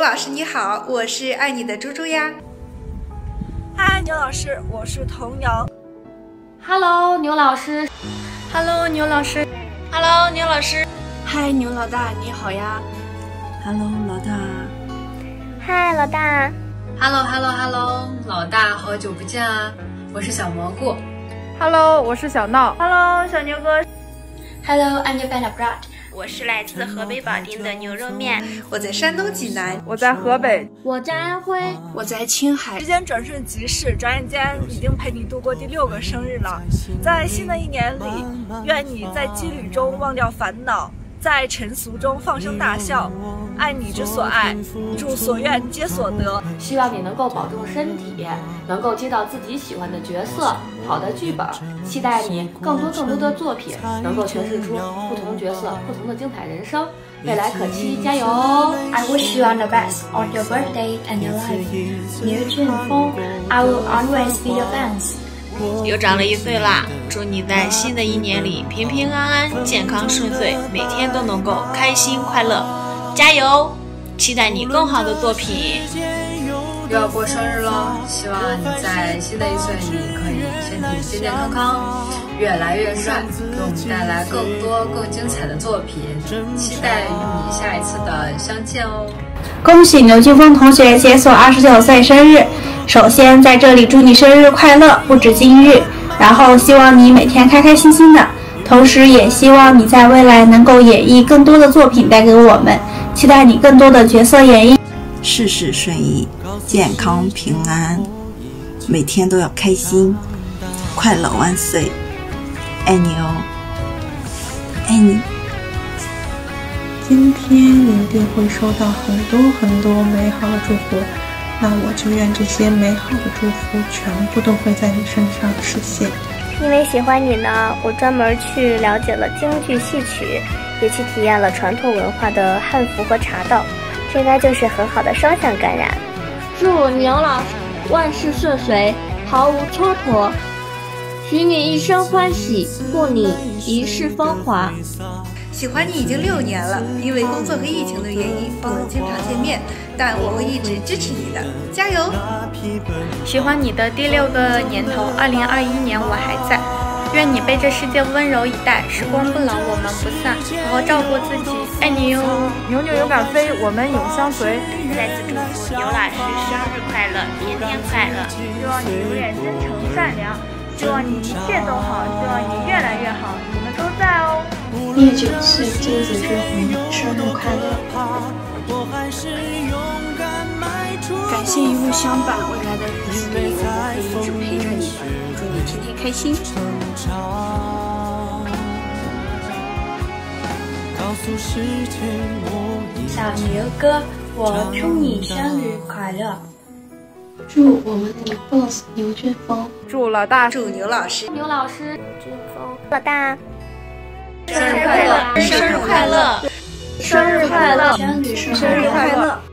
老师你好，我是爱你的猪猪呀。 嗨，牛老师，我是童瑶。 Hello， 牛老师。 Hello， 牛老师。 Hello， 牛老师。 嗨，牛老大，你好呀。 Hello， 老大。 嗨，老大。 Hello， 老大，好久不见啊！我是小蘑菇。 Hello， 我是小闹。 Hello， 小牛哥。 Hello，I'm your bella brat。 我是来自河北保定的牛肉面。 我在山东济南。 我在河北。 我在安徽。 我在青海。 时间转瞬即逝，转眼间已经陪你度过第6个生日了。在新的一年里，愿你在羁旅中忘掉烦恼，在尘俗中放声大笑，爱你之所爱，祝所愿皆所得。 希望你能够保重身体，能够接到自己喜欢的角色，好的剧本。期待你更多的作品，能够诠释出不同角色、不同的精彩人生。未来可期，加油 ！I wish you all the best on your birthday and your life. 牛俊峰 I will always be your fans. 又长了1岁啦！祝你在新的一年里平平安安、健康顺遂，每天都能够开心快乐，加油！期待你更好的作品。又要过生日了，希望你在新的1岁里可以身体健健康康，越来越帅，给我们带来更多更精彩的作品。期待与你下一次的相见哦！ 恭喜牛俊峰同学解锁29岁生日。首先在这里祝你生日快乐，不止今日，然后希望你每天开开心心的，同时也希望你在未来能够演绎更多的作品带给我们，期待你更多的角色演绎。 事事顺意，健康平安，每天都要开心，快乐万岁，爱你哦，爱你。 今天你一定会收到很多美好的祝福，那我就愿这些美好的祝福全部都会在你身上实现。 因为喜欢你呢，我专门去了解了京剧戏曲，也去体验了传统文化的汉服和茶道，这应该就是很好的双向感染。 祝牛老师万事顺遂，毫无蹉跎，许你一生欢喜，祝你一世风华。 喜欢你已经6年了，因为工作和疫情的原因不能经常见面，但我会一直支持你的，加油！ 喜欢你的第6个年头，2021年我还在，愿你被这世界温柔以待，时光不老，我们不散，好好照顾自己，爱你哟！ 牛牛勇敢飞，我们永相随。 再次祝福牛老师生日快乐，天天快乐！ 希望你永远真诚善良，希望你一切都好，希望你越来越好，你们都在哦。 29岁金子之红，生日快乐！ 感谢一路相伴，未来的日子里我会一直陪着你的，祝你天天开心。 小牛哥，我祝你生日快乐！ 祝我们的 boss 牛俊峰， 祝老大， 祝牛老师， 牛老师， 俊峰，老大， 生日快乐！生日快乐！ 生日快乐！ 生日快乐！